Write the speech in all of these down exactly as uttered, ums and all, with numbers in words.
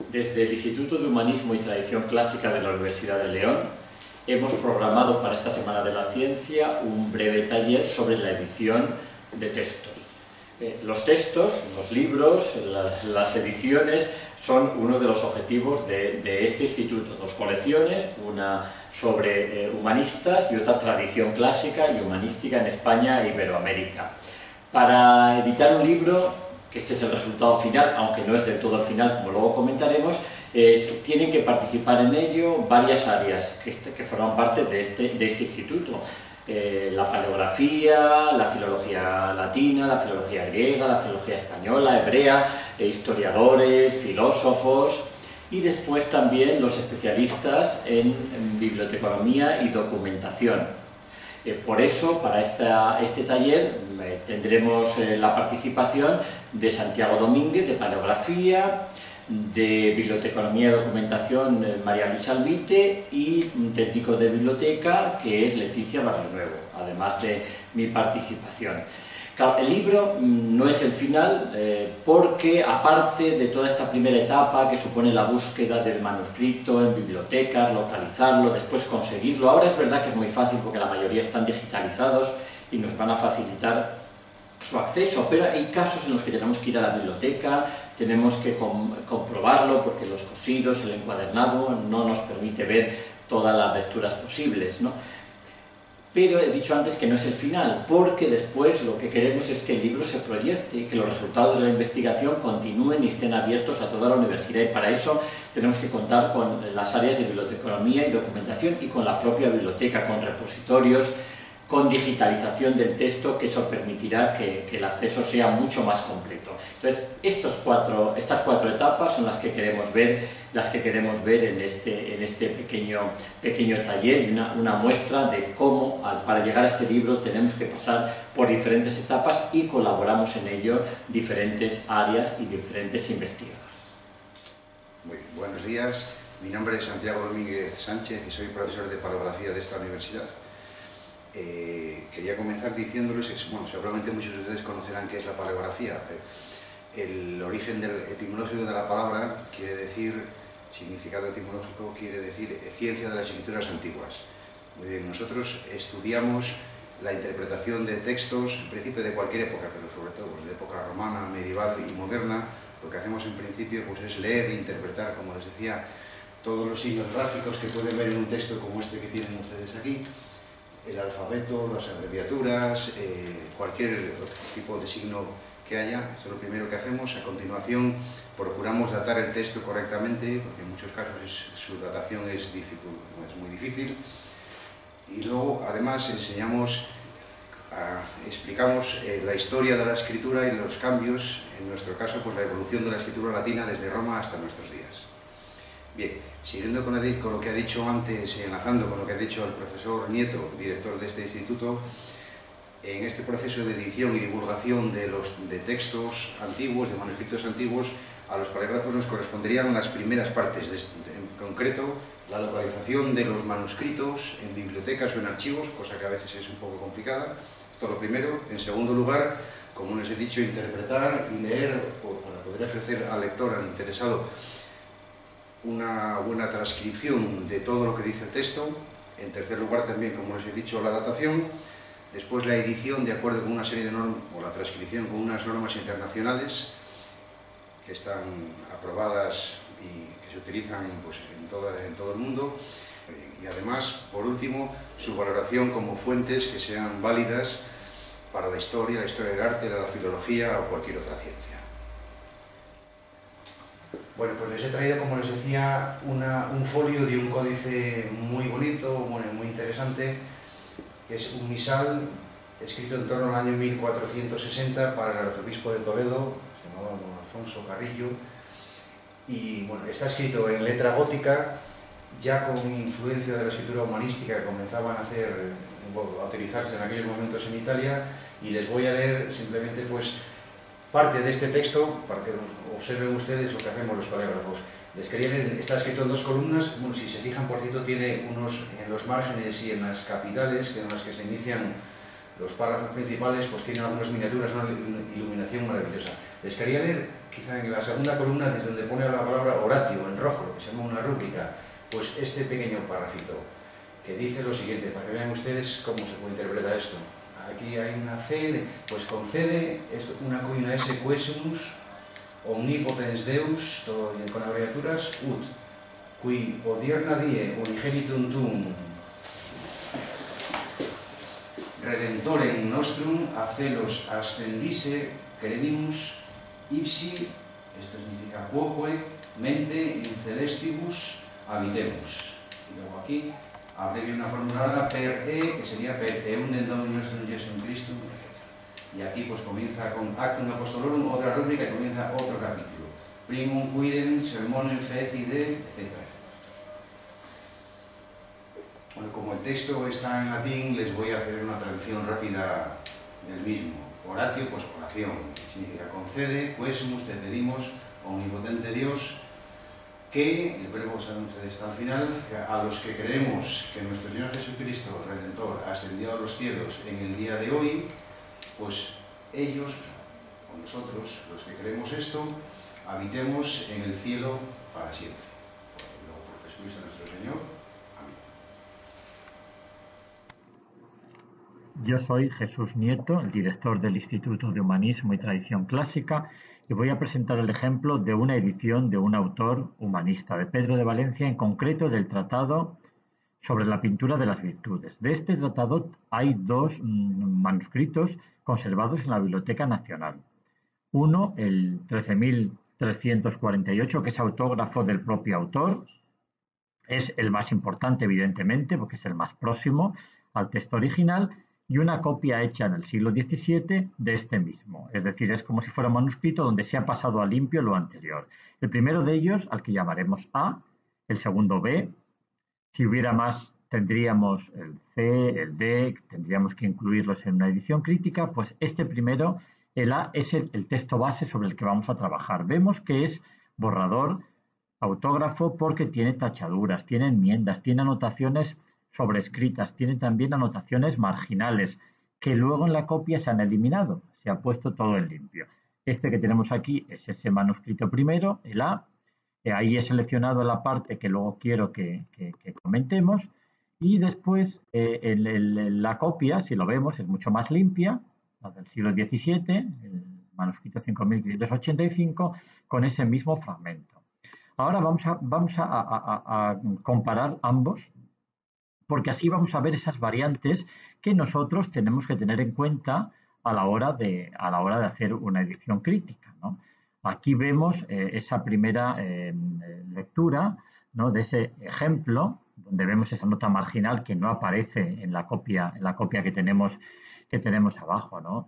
Desde el Instituto de Humanismo y Tradición Clásica de la Universidad de León hemos programado para esta Semana de la Ciencia un breve taller sobre la edición de textos. Eh, los textos, los libros, la, las ediciones son uno de los objetivos de, de este instituto. Dos colecciones, una sobre eh, humanistas y otra tradición clásica y humanística en España e Iberoamérica. Para editar un libro, que este es el resultado final, aunque no es del todo el final, como luego comentaremos, eh, tienen que participar en ello varias áreas que, que forman parte de este, de este instituto. Eh, la paleografía, la filología latina, la filología griega, la filología española, hebrea, eh, historiadores, filósofos y después también los especialistas en, en biblioteconomía y documentación. Eh, por eso, para esta, este taller eh, tendremos eh, la participación de Santiago Domínguez, de Paleografía, de Biblioteconomía y Documentación, eh, María Luisa Alvite, y un técnico de biblioteca, que es Leticia Barrionuevo, además de mi participación. Claro, el libro no es el final, eh, porque aparte de toda esta primera etapa que supone la búsqueda del manuscrito en bibliotecas, localizarlo, después conseguirlo, ahora es verdad que es muy fácil porque la mayoría están digitalizados y nos van a facilitar su acceso, pero hay casos en los que tenemos que ir a la biblioteca, tenemos que com comprobarlo porque los cosidos, el encuadernado no nos permite ver todas las lecturas posibles, ¿no? Pero he dicho antes que no es el final, porque después lo que queremos es que el libro se proyecte y que los resultados de la investigación continúen y estén abiertos a toda la universidad, y para eso tenemos que contar con las áreas de biblioteconomía y documentación y con la propia biblioteca, con repositorios, con digitalización del texto, que eso permitirá que, que el acceso sea mucho más completo. Entonces, estos cuatro, estas cuatro etapas son las que queremos ver, las que queremos ver en este, en este pequeño, pequeño taller, y una, una muestra de cómo, al, para llegar a este libro, tenemos que pasar por diferentes etapas y colaboramos en ello diferentes áreas y diferentes investigadores. Muy bien, buenos días. Mi nombre es Santiago Domínguez Sánchez y soy profesor de paleografía de esta universidad. Eh, quería comenzar diciéndoles que, bueno, seguramente muchos de ustedes conocerán qué es la paleografía. El origen del etimológico de la palabra quiere decir, significado etimológico quiere decir ciencia de las escrituras antiguas. Muy bien, nosotros estudiamos la interpretación de textos, en principio de cualquier época, pero sobre todo pues, de época romana, medieval y moderna. Lo que hacemos en principio pues, es leer e interpretar, como les decía, todos los signos gráficos que pueden ver en un texto como este que tienen ustedes aquí, el alfabeto, las abreviaturas, eh, cualquier tipo de signo que haya. Esto es lo primero que hacemos. A continuación procuramos datar el texto correctamente, porque en muchos casos es, su datación es, dificult, es muy difícil. Y luego además enseñamos, a, explicamos eh, la historia de la escritura y los cambios, en nuestro caso pues la evolución de la escritura latina desde Roma hasta nuestros días. Bien, siguiendo con lo que ha dicho antes y enlazando con lo que ha dicho el profesor Nieto, director de este instituto, en este proceso de edición y divulgación de, los, de textos antiguos, de manuscritos antiguos, a los palégrafos nos corresponderían las primeras partes, de este, en concreto la localización de los manuscritos en bibliotecas o en archivos, cosa que a veces es un poco complicada. Esto es lo primero. En segundo lugar, como les he dicho, interpretar y leer para poder ofrecer al lector, al interesado, una buena transcripción de todo lo que dice el texto. En tercer lugar también, como les he dicho, la datación. Después la edición de acuerdo con una serie de normas, o la transcripción con unas normas internacionales que están aprobadas y que se utilizan pues, en, todo, en todo el mundo. Y además, por último, su valoración como fuentes que sean válidas para la historia, la historia del arte, la filología o cualquier otra ciencia. Bueno, pues les he traído, como les decía, una, un folio de un códice muy bonito, bueno, muy interesante, que es un misal escrito en torno al año mil cuatrocientos sesenta para el arzobispo de Toledo, se llamaba don Alfonso Carrillo, y bueno, está escrito en letra gótica, ya con influencia de la escritura humanística que comenzaban a hacer, bueno, a utilizarse en aquellos momentos en Italia, y les voy a leer simplemente pues parte de este texto para que observen ustedes lo que hacemos los palégrafos. Les quería leer, está escrito en dos columnas, bueno, si se fijan, por cierto, tiene unos en los márgenes y en las capitales, que en las que se inician los párrafos principales pues tienen algunas miniaturas, una iluminación maravillosa. Les quería leer, quizá en la segunda columna, desde donde pone la palabra oratio, en rojo, lo que se llama una rúbrica, pues este pequeño párrafito, que dice lo siguiente, para que vean ustedes cómo se puede interpretar esto. Aquí hay una C, pues concede una Q y una S, quesumus, omnipotens Deus, todo bien con abreviaturas, ut, qui odierna die unigenitum tuum, redentorem nostrum, acelos ascendisse, credimus, ipsi, esto significa quoque, mente in celestibus habitemus. Y luego aquí abrevia una fórmula larga per e, que sería per eundem Dominum nostrum Jesum Christum, etcétera. Y aquí pues comienza con Actum Apostolorum, otra rúbrica, y comienza otro capítulo. Primum quidem, sermonem fecide, etcétera, etcétera. Bueno, como el texto está en latín, les voy a hacer una traducción rápida del mismo. Oratio, pues oración, significa concede, quesumus, te pedimos, omnipotente Dios, que, el verbo saben ustedes está al final, a los que creemos que nuestro Señor Jesucristo, Redentor, ascendió a los cielos en el día de hoy, pues ellos, o nosotros, los que creemos esto, habitemos en el cielo para siempre. Y luego por Jesucristo nuestro Señor. Yo soy Jesús Nieto, el director del Instituto de Humanismo y Tradición Clásica, y voy a presentar el ejemplo de una edición de un autor humanista, de Pedro de Valencia, en concreto del Tratado sobre la pintura de las virtudes. De este tratado hay dos mmm, manuscritos conservados en la Biblioteca Nacional. Uno, el trece mil trescientos cuarenta y ocho, que es autógrafo del propio autor. Es el más importante, evidentemente, porque es el más próximo al texto original, y una copia hecha en el siglo diecisiete de este mismo. Es decir, es como si fuera un manuscrito donde se ha pasado a limpio lo anterior. El primero de ellos, al que llamaremos A, el segundo B. Si hubiera más, tendríamos el C, el D, tendríamos que incluirlos en una edición crítica. Pues este primero, el A, es el, el texto base sobre el que vamos a trabajar. Vemos que es borrador, autógrafo, porque tiene tachaduras, tiene enmiendas, tiene anotaciones sobrescritas, tiene también anotaciones marginales, que luego en la copia se han eliminado, se ha puesto todo en limpio. Este que tenemos aquí es ese manuscrito primero, el A. Ahí he seleccionado la parte que luego quiero que, que, que comentemos, y después eh, el, el, la copia, si lo vemos, es mucho más limpia, la del siglo diecisiete, el manuscrito cinco mil quinientos ochenta y cinco, con ese mismo fragmento. Ahora vamos a, vamos a, a, a, a comparar ambos, porque así vamos a ver esas variantes que nosotros tenemos que tener en cuenta a la hora de, a la hora de hacer una edición crítica, ¿no? Aquí vemos eh, esa primera eh, lectura, ¿no?, de ese ejemplo, donde vemos esa nota marginal que no aparece en la copia, en la copia que tenemos, que tenemos abajo, ¿no?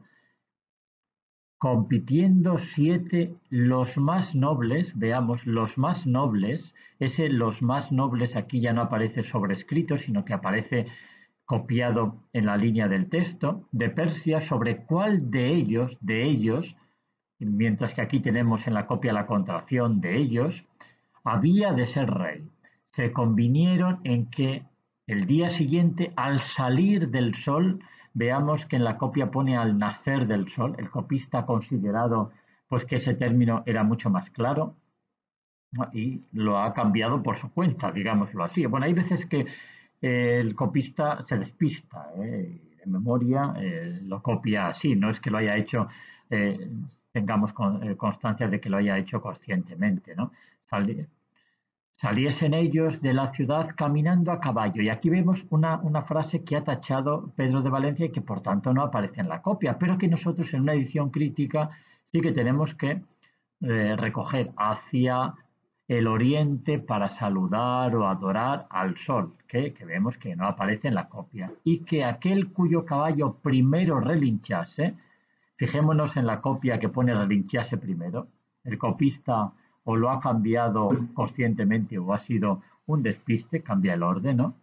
Compitiendo siete, los más nobles, veamos, los más nobles, ese los más nobles aquí ya no aparece sobrescrito, sino que aparece copiado en la línea del texto, de Persia, sobre cuál de ellos, de ellos, mientras que aquí tenemos en la copia la contracción de ellos, había de ser rey. Se convinieron en que el día siguiente, al salir del sol, veamos que en la copia pone al nacer del sol. El copista ha considerado pues, que ese término era mucho más claro y lo ha cambiado por su cuenta, digámoslo así. Bueno, hay veces que eh, el copista se despista, ¿eh? De memoria eh, lo copia así, no es que lo haya hecho, eh, tengamos con, eh, constancia de que lo haya hecho conscientemente, ¿no? Sal, Saliesen ellos de la ciudad caminando a caballo. Y aquí vemos una, una frase que ha tachado Pedro de Valencia y que por tanto no aparece en la copia, pero que nosotros en una edición crítica sí que tenemos que eh, recoger hacia el oriente para saludar o adorar al sol, que, que vemos que no aparece en la copia. Y que aquel cuyo caballo primero relinchase, fijémonos en la copia que pone relinchase primero, el copista o lo ha cambiado conscientemente o ha sido un despiste, cambia el orden, ¿no?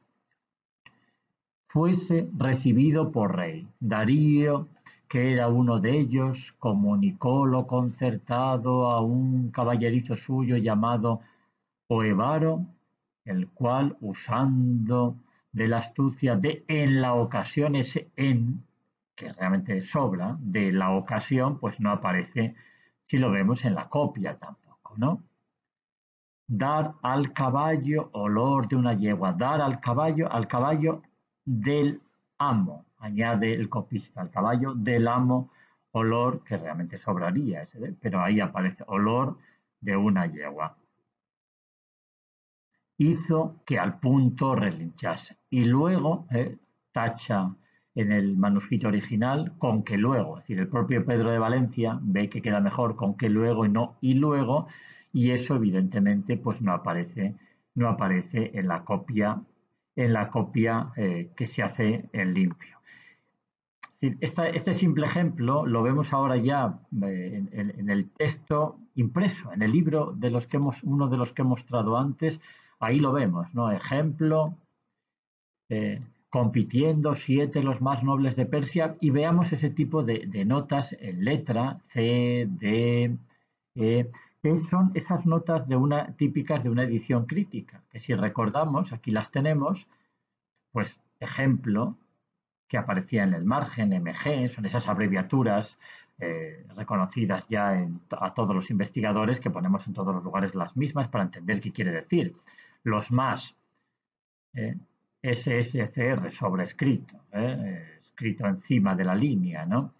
Fuese recibido por rey. Darío, que era uno de ellos, comunicó lo concertado a un caballerizo suyo llamado Oevaro, el cual, usando de la astucia de en la ocasión ese en, que realmente sobra, de la ocasión, pues no aparece si lo vemos en la copia tampoco, ¿no? Dar al caballo olor de una yegua, dar al caballo, al caballo del amo, añade el copista, al caballo del amo, olor, que realmente sobraría, ese, pero ahí aparece olor de una yegua. Hizo que al punto relinchase. Y luego eh, tacha en el manuscrito original con que luego, es decir, el propio Pedro de Valencia ve que queda mejor con que luego y no y luego, y eso evidentemente pues no aparece, no aparece en la copia, en la copia eh, que se hace en limpio. Esta, este simple ejemplo lo vemos ahora ya eh, en, en el texto impreso, en el libro de los que hemos, uno de los que he mostrado antes. Ahí lo vemos, ¿no? Ejemplo, eh, compitiendo siete los más nobles de Persia, y veamos ese tipo de, de notas en letra, C, D, E, que son esas notas de una, típicas de una edición crítica, que si recordamos, aquí las tenemos, pues ejemplo, que aparecía en el margen, M G, son esas abreviaturas eh, reconocidas ya en, a todos los investigadores, que ponemos en todos los lugares las mismas para entender qué quiere decir. Los más, eh, S S C R sobrescrito, eh, escrito encima de la línea, ¿no?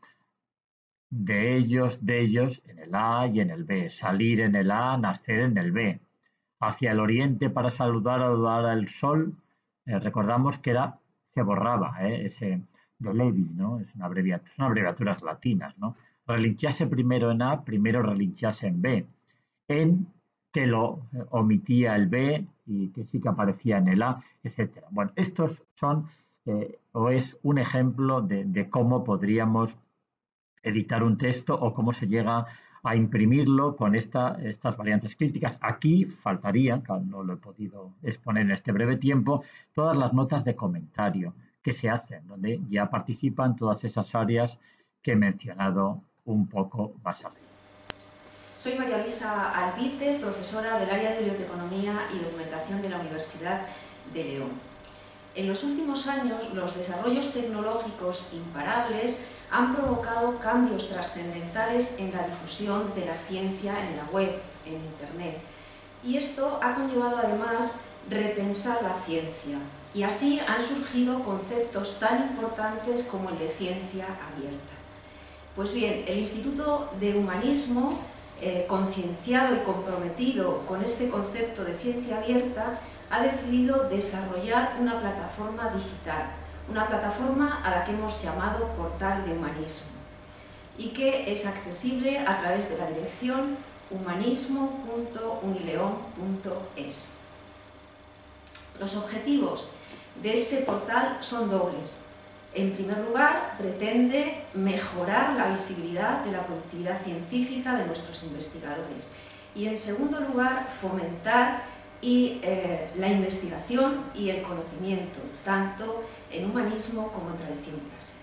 De ellos, de ellos, en el A y en el B, salir en el A, nacer en el B. Hacia el oriente para saludar o dar al sol, eh, recordamos que era, se borraba, eh, ese de Levi, ¿no? Es una abreviatura, son abreviaturas latinas, ¿no? Relinchase primero en A, primero relinchase en B. En que lo omitía el B y que sí que aparecía en el A, etcétera. Bueno, estos son, eh, o es un ejemplo de, de cómo podríamos editar un texto o cómo se llega a imprimirlo con esta, estas variantes críticas. Aquí faltarían, que no lo he podido exponer en este breve tiempo, todas las notas de comentario que se hacen, donde ya participan todas esas áreas que he mencionado un poco más arriba. Soy María Luisa Albite, profesora del área de Biblioteconomía y Documentación de la Universidad de León. En los últimos años, los desarrollos tecnológicos imparables han provocado cambios trascendentales en la difusión de la ciencia en la web, en Internet. Y esto ha conllevado además repensar la ciencia. Y así han surgido conceptos tan importantes como el de ciencia abierta. Pues bien, el Instituto de Humanismo, eh, concienciado y comprometido con este concepto de ciencia abierta, ha decidido desarrollar una plataforma digital, una plataforma a la que hemos llamado Portal de Humanismo, y que es accesible a través de la dirección humanismo punto unileon punto es. Los objetivos de este portal son dobles. En primer lugar, pretende mejorar la visibilidad de la productividad científica de nuestros investigadores, y en segundo lugar, fomentar y, eh, la investigación y el conocimiento, tanto en humanismo como en tradición clásica.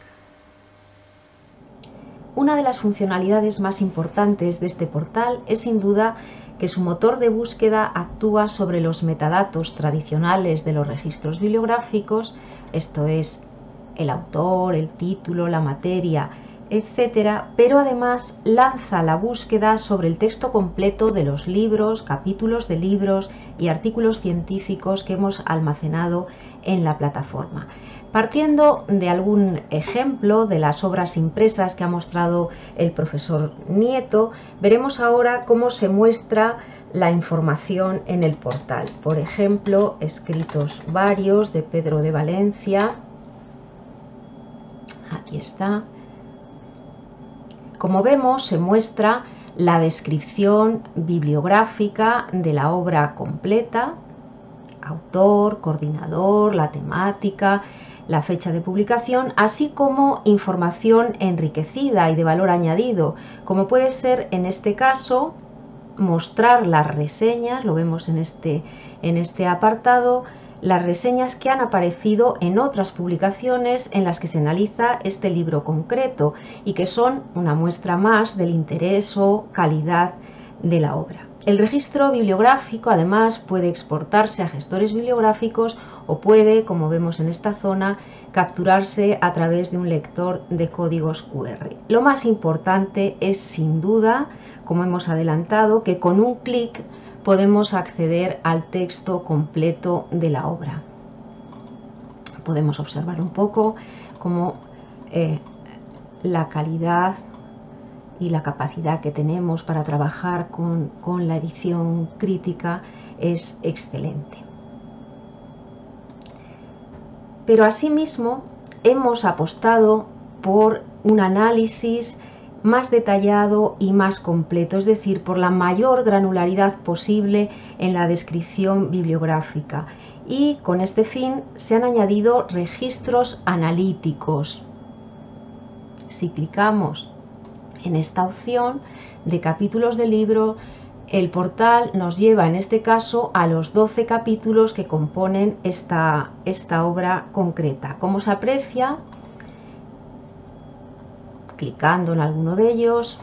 Una de las funcionalidades más importantes de este portal es sin duda que su motor de búsqueda actúa sobre los metadatos tradicionales de los registros bibliográficos, esto es, el autor, el título, la materia, etcétera, pero además lanza la búsqueda sobre el texto completo de los libros, capítulos de libros y artículos científicos que hemos almacenado en la plataforma. Partiendo de algún ejemplo de las obras impresas que ha mostrado el profesor Nieto, veremos ahora cómo se muestra la información en el portal. Por ejemplo, escritos varios de Pedro de Valencia. Aquí está. Como vemos, se muestra la descripción bibliográfica de la obra completa, autor, coordinador, la temática, la fecha de publicación, así como información enriquecida y de valor añadido, como puede ser en este caso mostrar las reseñas, lo vemos en este, en este apartado, las reseñas que han aparecido en otras publicaciones en las que se analiza este libro concreto y que son una muestra más del interés o calidad de la obra. El registro bibliográfico además puede exportarse a gestores bibliográficos o puede, como vemos en esta zona, capturarse a través de un lector de códigos cu erre. Lo más importante es, sin duda, como hemos adelantado, que con un clic podemos acceder al texto completo de la obra. Podemos observar un poco cómo eh, la calidad y la capacidad que tenemos para trabajar con, con la edición crítica es excelente. Pero asimismo hemos apostado por un análisis más detallado y más completo, es decir, por la mayor granularidad posible en la descripción bibliográfica. Y con este fin se han añadido registros analíticos. Si clicamos en esta opción de capítulos de libro, el portal nos lleva en este caso a los doce capítulos que componen esta, esta obra concreta. Como se aprecia, clicando en alguno de ellos,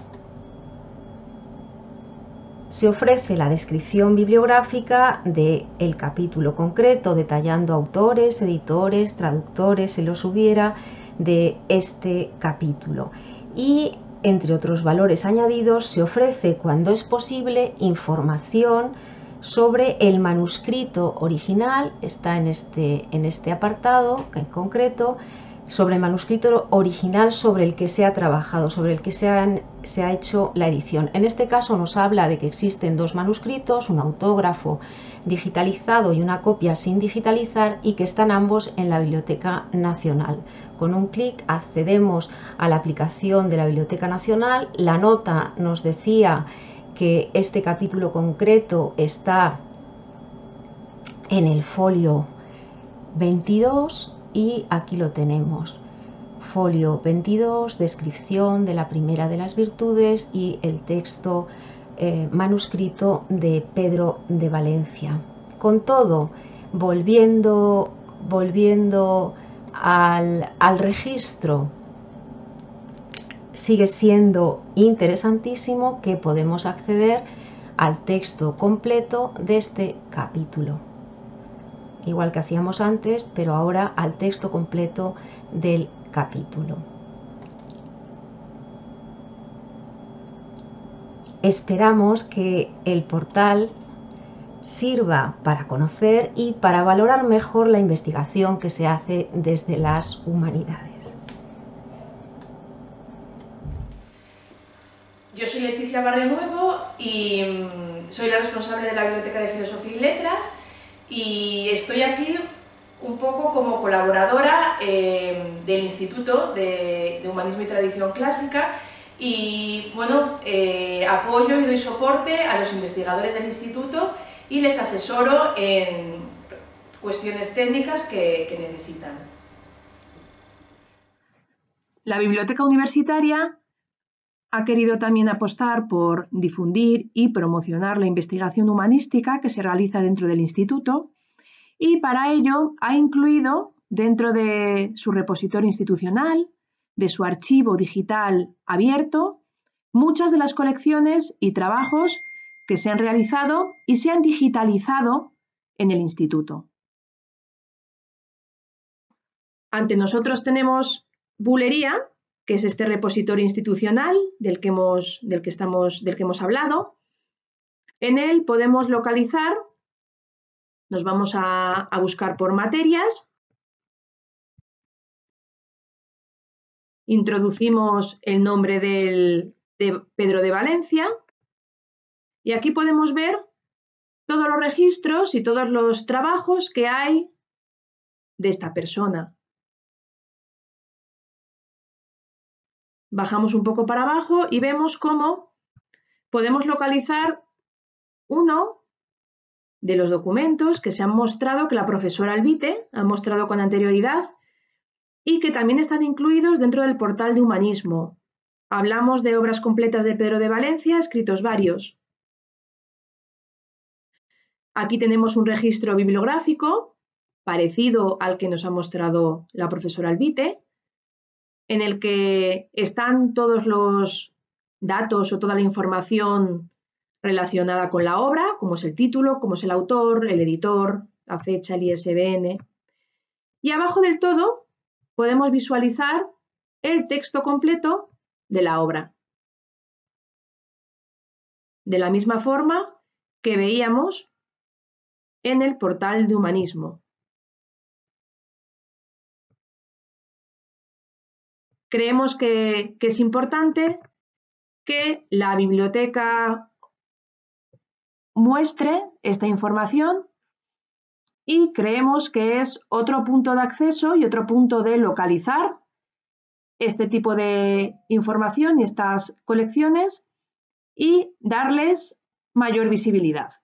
se ofrece la descripción bibliográfica del capítulo concreto, detallando autores, editores, traductores, si los hubiera, de este capítulo. Y entre otros valores añadidos, se ofrece, cuando es posible, información sobre el manuscrito original, está en este, en este apartado en concreto, sobre el manuscrito original sobre el que se ha trabajado, sobre el que se, han, se ha hecho la edición. En este caso nos habla de que existen dos manuscritos, un autógrafo digitalizado y una copia sin digitalizar, y que están ambos en la Biblioteca Nacional. Con un clic accedemos a la aplicación de la Biblioteca Nacional. La nota nos decía que este capítulo concreto está en el folio veintidós y aquí lo tenemos. Folio veintidós, descripción de la primera de las virtudes y el texto eh, manuscrito de Pedro de Valencia. Con todo, volviendo, volviendo al, al registro, sigue siendo interesantísimo que podemos acceder al texto completo de este capítulo, igual que hacíamos antes, pero ahora al texto completo del capítulo. Esperamos que el portal sirva para conocer y para valorar mejor la investigación que se hace desde las humanidades. Yo soy Leticia Barrio Nuevo y soy la responsable de la Biblioteca de Filosofía y Letras, y estoy aquí un poco como colaboradora eh, del Instituto de, de Humanismo y Tradición Clásica, y bueno, eh, apoyo y doy soporte a los investigadores del instituto y les asesoro en cuestiones técnicas que, que necesitan. La Biblioteca Universitaria ha querido también apostar por difundir y promocionar la investigación humanística que se realiza dentro del instituto, y para ello ha incluido dentro de su repositorio institucional, de su archivo digital abierto, muchas de las colecciones y trabajos que se han realizado y se han digitalizado en el instituto. Ante nosotros tenemos Bulería, que es este repositorio institucional del que hemos, del que estamos, del que hemos hablado. En él podemos localizar, nos vamos a, a buscar por materias, introducimos el nombre del, de Pedro de Valencia y aquí podemos ver todos los registros y todos los trabajos que hay de esta persona. Bajamos un poco para abajo y vemos cómo podemos localizar uno de los documentos que se han mostrado, que la profesora Albite ha mostrado con anterioridad y que también están incluidos dentro del portal de Humanismo. Hablamos de obras completas de Pedro de Valencia, escritos varios. Aquí tenemos un registro bibliográfico parecido al que nos ha mostrado la profesora Albite, en el que están todos los datos o toda la información relacionada con la obra, como es el título, como es el autor, el editor, la fecha, el I S B N. Y abajo del todo podemos visualizar el texto completo de la obra. De la misma forma que veíamos en el portal de Humanismo. Creemos que, que es importante que la biblioteca muestre esta información y creemos que es otro punto de acceso y otro punto de localizar este tipo de información y estas colecciones y darles mayor visibilidad.